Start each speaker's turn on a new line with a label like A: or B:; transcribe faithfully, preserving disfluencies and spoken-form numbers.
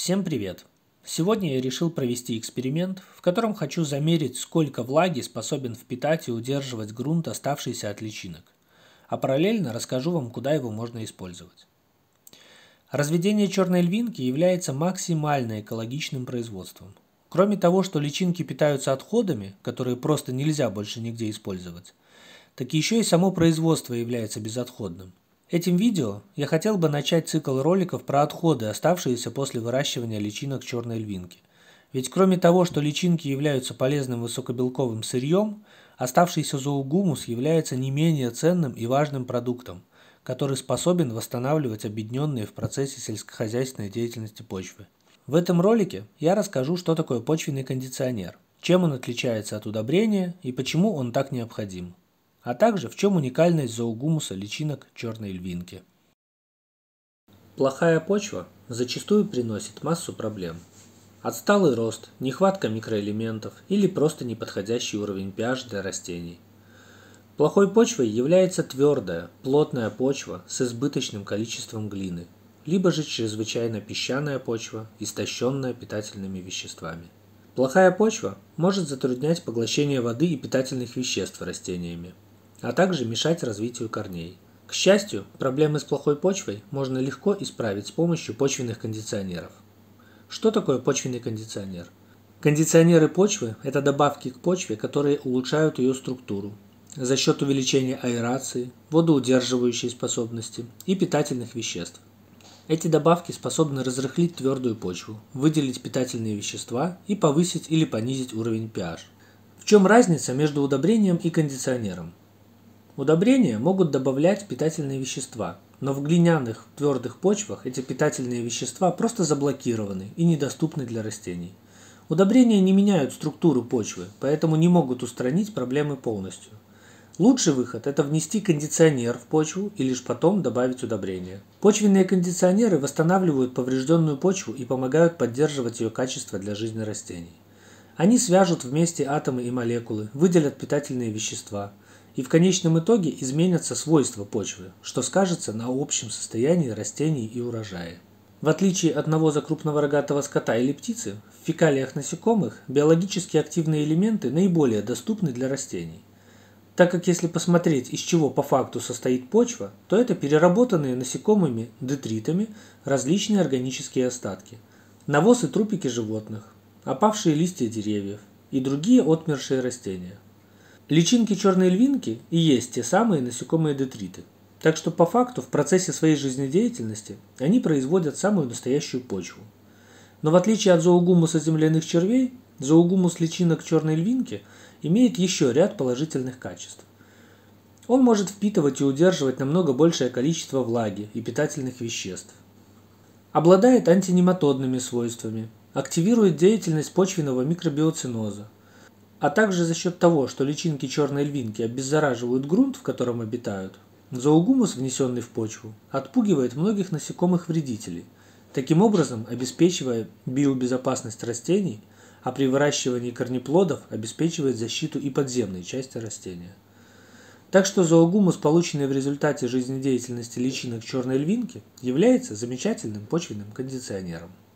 A: Всем привет! Сегодня я решил провести эксперимент, в котором хочу замерить, сколько влаги способен впитать и удерживать грунт, оставшийся от личинок. А параллельно расскажу вам, куда его можно использовать. Разведение черной львинки является максимально экологичным производством. Кроме того, что личинки питаются отходами, которые просто нельзя больше нигде использовать, так еще и само производство является безотходным. Этим видео я хотел бы начать цикл роликов про отходы, оставшиеся после выращивания личинок черной львинки. Ведь кроме того, что личинки являются полезным высокобелковым сырьем, оставшийся зоогумус является не менее ценным и важным продуктом, который способен восстанавливать обедненные в процессе сельскохозяйственной деятельности почвы. В этом ролике я расскажу, что такое почвенный кондиционер, чем он отличается от удобрения и почему он так необходим, а также в чем уникальность зоогумуса личинок черной львинки. Плохая почва зачастую приносит массу проблем. Отсталый рост, нехватка микроэлементов или просто неподходящий уровень pH для растений. Плохой почвой является твердая, плотная почва с избыточным количеством глины, либо же чрезвычайно песчаная почва, истощенная питательными веществами. Плохая почва может затруднять поглощение воды и питательных веществ растениями, а также мешать развитию корней. К счастью, проблемы с плохой почвой можно легко исправить с помощью почвенных кондиционеров. Что такое почвенный кондиционер? Кондиционеры почвы – это добавки к почве, которые улучшают ее структуру за счет увеличения аэрации, водоудерживающей способности и питательных веществ. Эти добавки способны разрыхлить твердую почву, выделить питательные вещества и повысить или понизить уровень pH. В чем разница между удобрением и кондиционером? Удобрения могут добавлять питательные вещества, но в глиняных твердых почвах эти питательные вещества просто заблокированы и недоступны для растений. Удобрения не меняют структуру почвы, поэтому не могут устранить проблемы полностью. Лучший выход – это внести кондиционер в почву и лишь потом добавить удобрения. Почвенные кондиционеры восстанавливают поврежденную почву и помогают поддерживать ее качество для жизни растений. Они свяжут вместе атомы и молекулы, выделят питательные вещества и в конечном итоге изменятся свойства почвы, что скажется на общем состоянии растений и урожая. В отличие от навоза крупного рогатого скота или птицы, в фекалиях насекомых биологически активные элементы наиболее доступны для растений. Так как если посмотреть, из чего по факту состоит почва, то это переработанные насекомыми детритами различные органические остатки, навоз и трупики животных, опавшие листья деревьев и другие отмершие растения. Личинки черной львинки и есть те самые насекомые детриты, так что по факту в процессе своей жизнедеятельности они производят самую настоящую почву. Но в отличие от зоогумуса земляных червей, зоогумус личинок черной львинки имеет еще ряд положительных качеств. Он может впитывать и удерживать намного большее количество влаги и питательных веществ. Обладает антинематодными свойствами, активирует деятельность почвенного микробиоциноза, а также за счет того, что личинки черной львинки обеззараживают грунт, в котором обитают, зоогумус, внесенный в почву, отпугивает многих насекомых-вредителей, таким образом обеспечивая биобезопасность растений, а при выращивании корнеплодов обеспечивает защиту и подземной части растения. Так что зоогумус, полученный в результате жизнедеятельности личинок черной львинки, является замечательным почвенным кондиционером.